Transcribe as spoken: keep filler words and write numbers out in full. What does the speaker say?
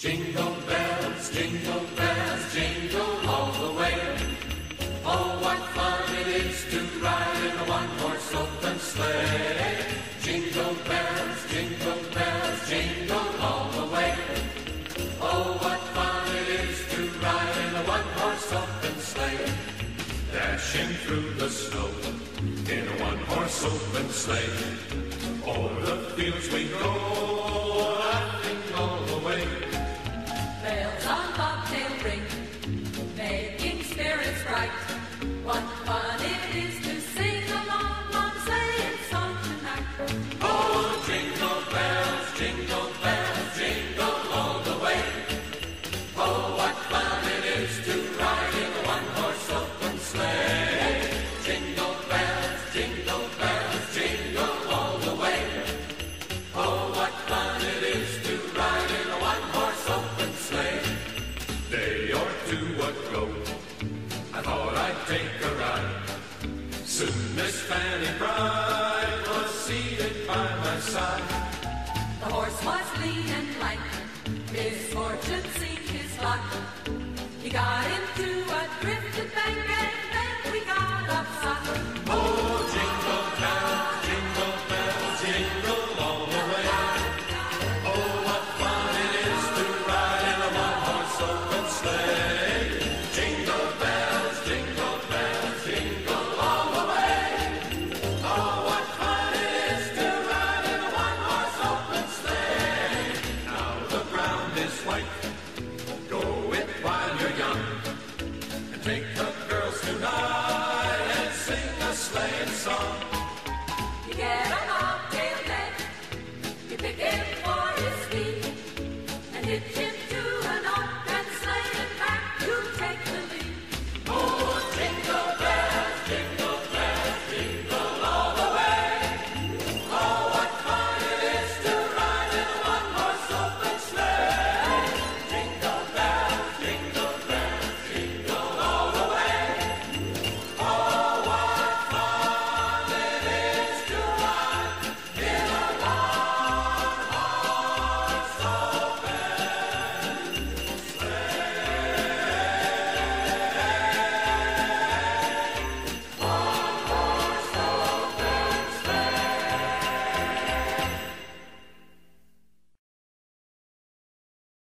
Jingle bells, jingle bells, jingle all the way. Oh, what fun it is to ride in a one-horse open sleigh. Jingle bells, jingle bells, jingle all the way. Oh, what fun it is to ride in a one-horse open sleigh. Dashing through the snow in a one-horse open sleigh. O'er the fields we go, laughing all the way. Bells on bobtail ring, making spirits bright. What fun it is to sing along on sleighing song tonight. Oh, jingle bells, jingle bells, jingle all the way. Oh, what fun it is to ride in a one-horse open sleigh. Jingle bells, jingle bells, jingle all the way. Oh, what fun it is to ride in a one-horse open sleigh. Day or two ago, I thought I'd take a ride. Soon Miss Fanny Bright was seated by my side. The horse was lean and light, misfortune seemed his lot. He got into a drifted bank and then we got upside. Oh, jingle bells, jingle bells, jingle all the way. Oh, what fun it is to ride in a one-horse open sleigh. Jingle bells, jingle bells, jingle all the way. Oh, what fun it is to ride in a one-horse open sleigh. Now the ground is white